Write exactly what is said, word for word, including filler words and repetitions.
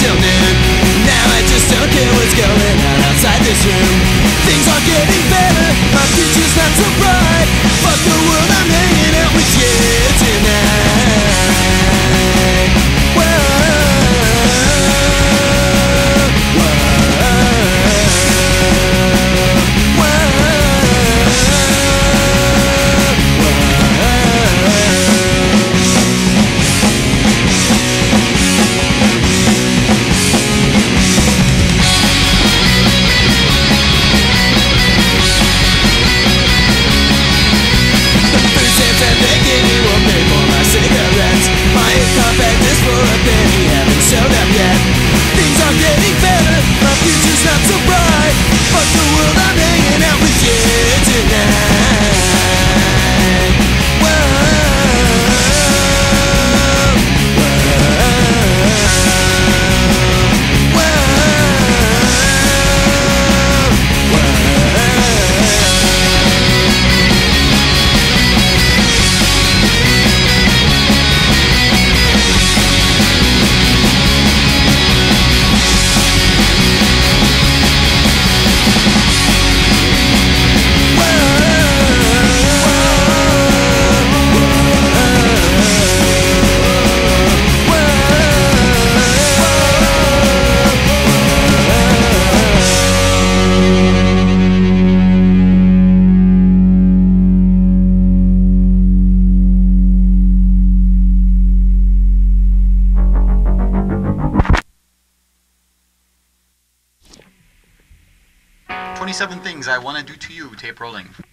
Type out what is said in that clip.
till noon. Now I just don't care what's going on outside this room. Things are getting better, my future's not so bright. Fuck the world, I'm hanging out with you tonight. Whoa, whoa, not so bright. Fuck the world, I'm hanging out with you tonight. Whoa, whoa, whoa, twenty-seven things I want to do to you, tape rolling.